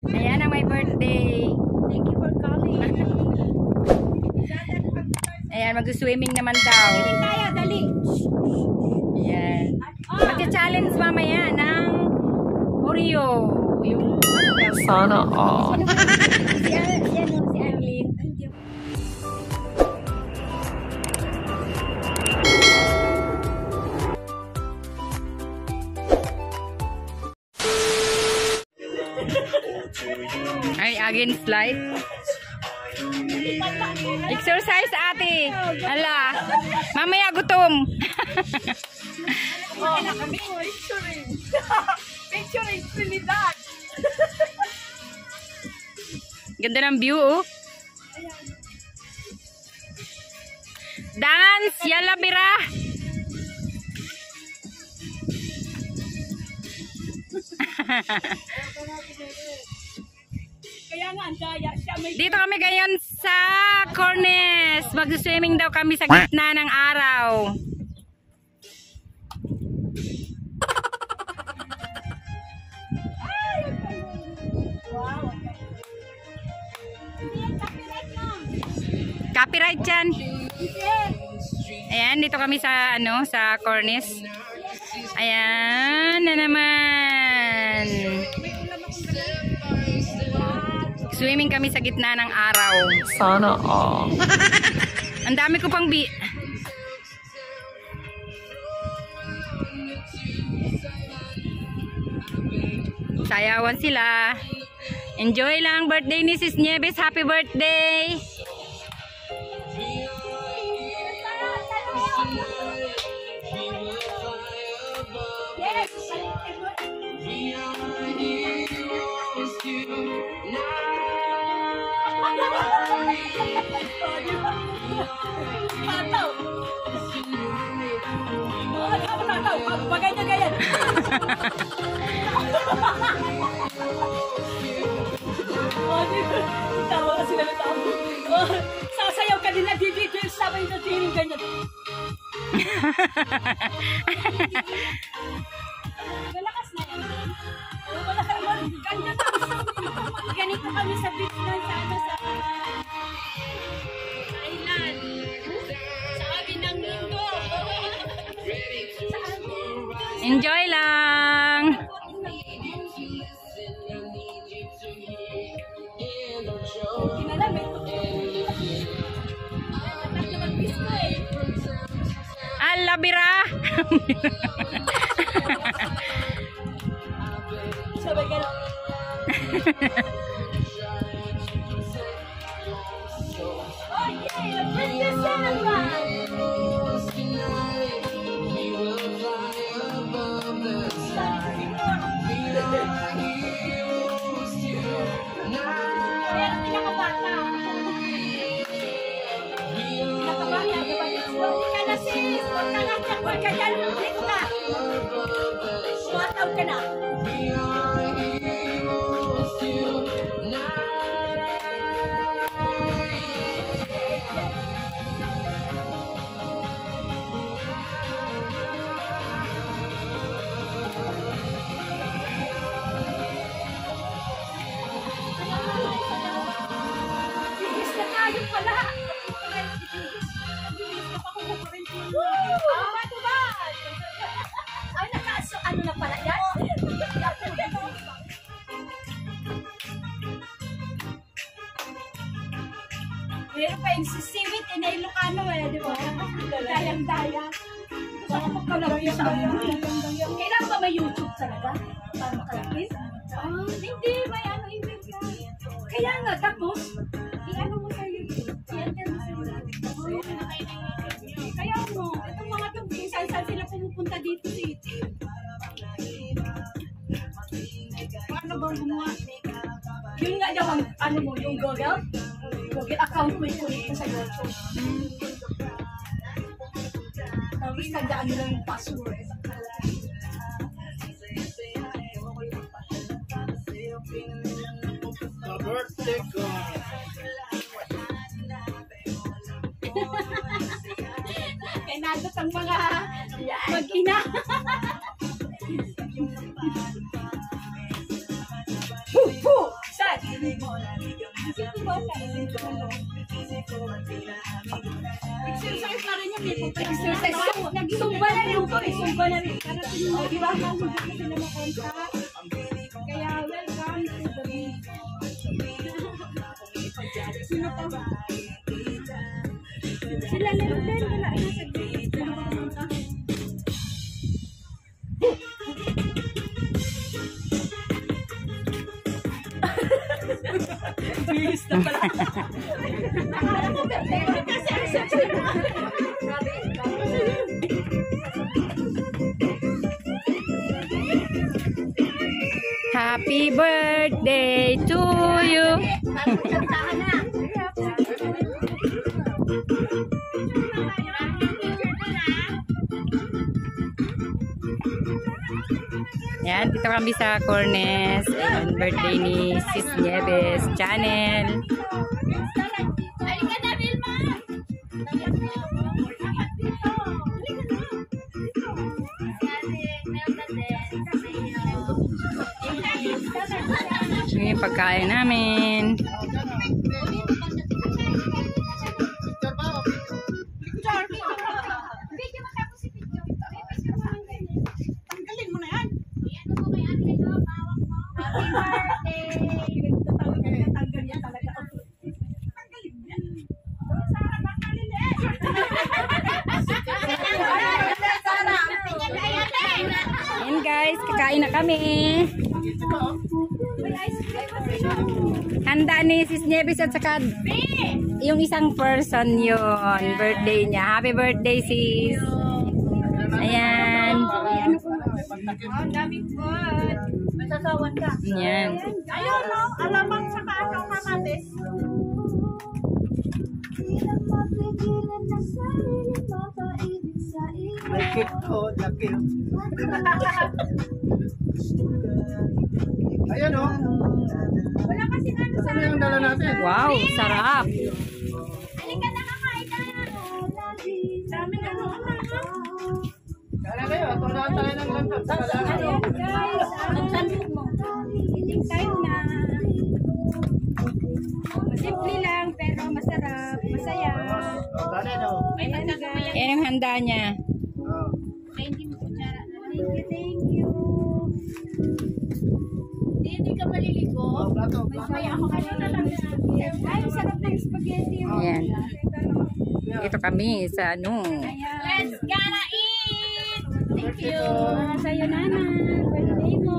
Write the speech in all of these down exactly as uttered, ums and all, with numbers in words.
Ayan ang my birthday. Thank you for calling. Ayan, mag-swimming naman daw. Hindi kaya, dali. Ayan. Mag-challenge mamaya ng Oreo. Yung Sana all. si Ar si ano, si Arlene. Ay, against light. Exercise ate. Ala. Mamaya gutom. Oh, kami picturing. Picturing Trinidad. Ganda ng view oh. Dance, yalla bira. Kaya nga, ang daya siya may... Dito kami ngayon sa Cornice. Mag-swimming daw kami sa gitna ng araw. Wow. Copyright yan. Ayan, dito kami sa ano, sa Cornice. Ayan na naman. Swimming kami sa gitna ng araw. Sana all. Ang dami ko pang bi... Sayawan sila. Enjoy lang birthday ni Sis Nieves. Happy birthday! Tataw. Oh, tataw, tataw. Bagay na ganyan. Oh, dito. Tawa ka sila na tao. Oh, sasayaw ka din na dito. Sabay na tiring ganyan. Malakas na yan. Oh, malakas na. Ganda na. Ganito kami sa beach na sa ano sa... Thailand. Sabi ng mundo. Enjoy lang! Ala bira! Sabay ka lang. Oh yeah! Princess Sarah! Ayan ang pinakabata. Pinakabata, diba? Huwag ka na sis! Huwag ka na! Huwag ka dyan! Dito ka! Suwataw ka na! Bigis na tayo pala! Bigis na pa kung kukurin ko. Ah, bato ba? Ay, nakaso, ano na pala yan? Meron pa yung sisiwit, eh, na Ilocano eh, di ba? Dayang-daya. Baka magkalapis sa mga. Kailangan ba may YouTube talaga? Para makalapis? Ah, hindi, may ano, email ka. Kaya nga, tapos, i-ano mo sa YouTube. I-enter mo sa YouTube. Kaya mo, itong mga itong kung saan-saan sila pumupunta dito dito. Paano bang gumawa? Yun nga daw ang, ano mo, yung Google? Google account mo i-connect mo sa YouTube. Tapos tandaan mo lang yung password. Birthday ko. Kaya nagot ang mga mag-ina. Hu! Hu! Sa Exercise na rin yun. Exercise. Nag-sumba na rin ko. Sumba na rin. Para di ba sila makonta? Kaya welcome to the beach. Sino pa ba? Sila meron din. Wala na sa beach. Bilis na pala. Happy birthday to you. Yan, dito kami sa Cornes. Ayun, birthday ni Sis Nieves Channel. Halika na, Vilma! Yung yung pagkain namin. Tanggalin mo na yan. Ayan guys, kakain na kami. Handa ni Sis Nieves at saka yung isang person yun. Birthday niya. Happy birthday sis. Ayan. Ang daming food. Masasawan ka. Ayan. Ayun, no? Alamang sa kaano kamatis. May cake ko, laki. Ayan o. Wala kasi ano sa Ano yung dala natin? Wow, sarap. Halika na, kakain ka na. Dami na ano. Kala kayo, ito na tayo ng lantas. Ayan guys, ang sandok mo. Eating time na. Simple lang pero masarap, masaya. Kanin o. Ayan guys. Ayan yung handa niya. Thank you, thank you. Hindi, hindi ka maliligo. Plato. Mamaya ako kayo na lang. Ay, sarap ng spaghetti. oh. Ayan. Ito kami sa ano. Let's gonna eat! Thank you. Para sa'yo, Nana. Birthday mo.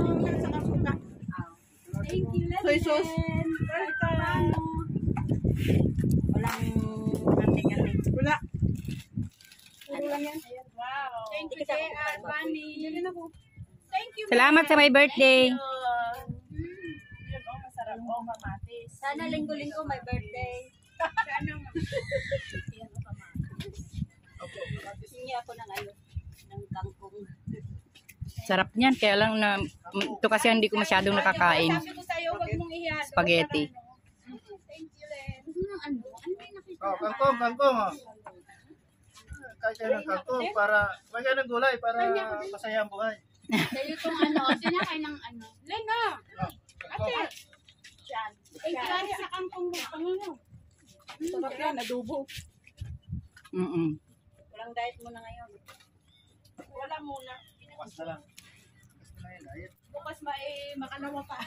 Thank you, let's Soy sauce. Welcome. Walang kanting-kanting. Wala. Puro lang yan. Wow. Thank you, J R. Bunny. Thank you. Salamat sa my birthday. Yun, oh, masarap. Oh, kamatis. Sana linggo-linggo may birthday. Sana nga. Yan, oh, kamatis. Hingi ako ng ano, ng kangkong. Sarap niyan. Kaya lang na ito kasi hindi ko masyadong nakakain. Sabi ko sa'yo, huwag mong ihiyado. Spaghetti. Thank you, Len. Ano? Ano yung nakita? Oh, kangkong, kangkong o. Kahit kayo ng kangkong para, may kayo ng gulay para masaya ang buhay. Sa'yo itong ano, sinakay ng ano. Len na! Ate! Yan. Thank you, Ate, sa kangkong mo. Pangano? Sarap yan, adobo. Mm-mm. Walang diet mo na ngayon. Wala muna. Bukas na lang. Bukas na yun, ayun. Bukas ma eh, makalawa pa.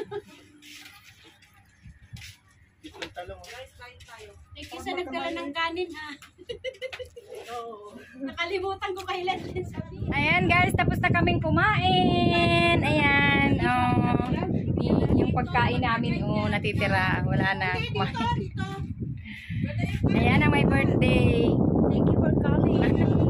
Itong talong. Thank you sa nagdala ng kanin ha. Oo. Nakalimutan ko kay Len. Ayan guys, tapos na kaming kumain. Ayan. Oh, y- yung pagkain namin, oh, natitira. Wala na. Kumain. Ayan ang my birthday. Thank you for coming.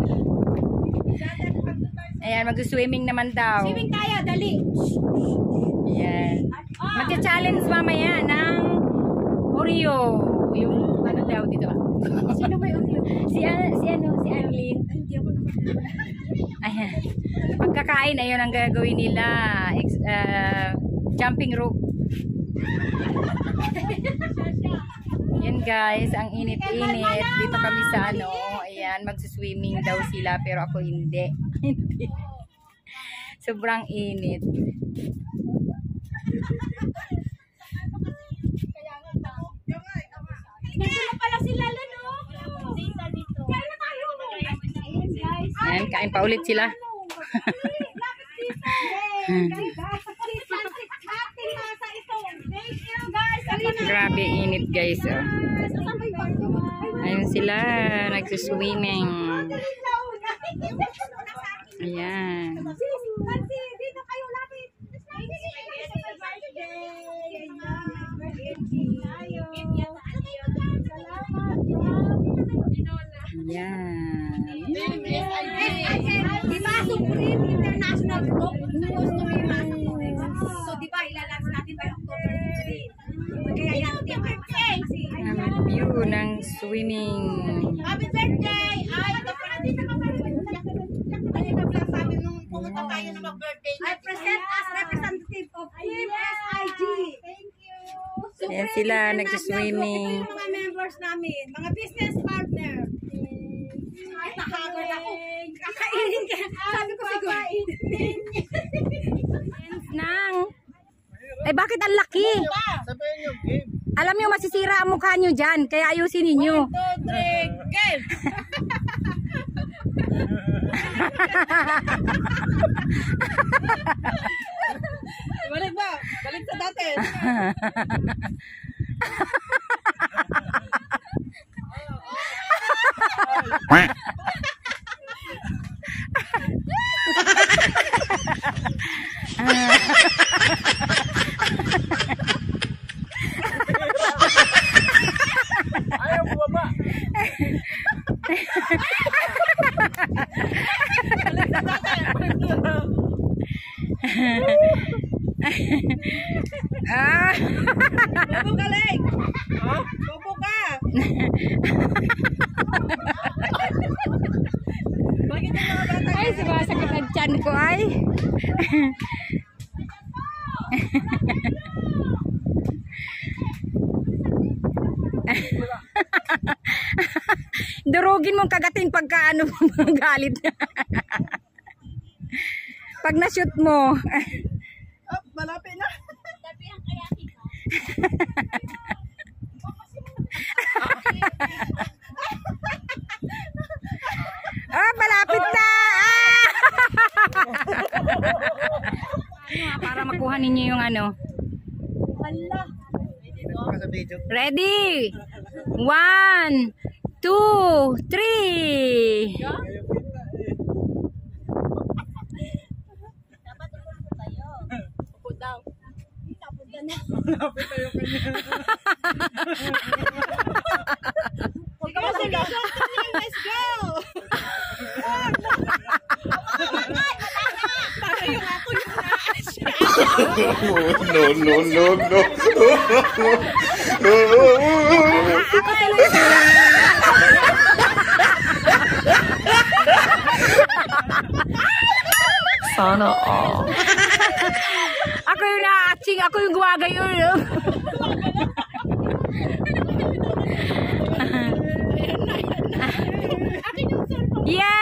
Ayan, mag-swimming naman daw. Swimming tayo, dali. Ayan. Mag-challenge mamaya ng Oreo. Yung ano daw dito. Sino ba yung Si, An- si ano, si Arlene. Hindi ako nakakita. Ayan. Pagkakain, ayun ang gagawin nila. Ex- uh, jumping rope. Yan guys, ang init-init. Dito kami sa ano, ayan, magsuswimming daw sila pero ako hindi. Hindi. Sobrang init. Ayan, kain pa ulit sila. Grabe init guys. Oh. Ayun sila, nagsuswimming. Ayan. Ayan. Di ba, Supreme International Group supposed to be Supreme. So, di ba, ilalabas natin by October fifteenth. Kaya yan, di ba, kasi... Ang view ng swimming. Happy birthday! Ay, ito pa natin nakapagod. Ay, sabi nung pumunta tayo na mag-birthday. I present as representative of Team S I G. Thank you. Ayan sila, nagsuswimming. Ito yung mga members namin, mga business partner. Ay, nakagod ako. Kakainin ka. Sabi ko siguro. Nang. Ay, bakit ang laki? Sabihin yung game. Alam nyo, masisira ang mukha nyo dyan. Kaya ayusin ninyo. One, two, three, game! Balik ba? Balik sa dati. Ayaw bumaba. Ah! Bobo ka, Lek! Bobo ka! Bakit yung mga bata? Ay, sumasakit ang tiyan ko ay. Durugin mong kagatin pagka ano galit. Pag na-shoot mo. Oh, malapit na. Tapi ang kayaki ka. Ah, malapit na. Ah! Para makuha ninyo yung ano. Hala. Sa video. Ready? One, two, three. Dapat upo tayo. Upo daw. Tapos na na. Lapit na yung kanya. Huwag ka masigaw. Let's go! Para yung ako yung naalis siya. no, no, no, no. Ako tuloy sila. Sana all. Ako yung na-aching, ako yung gumagayon. Yeah!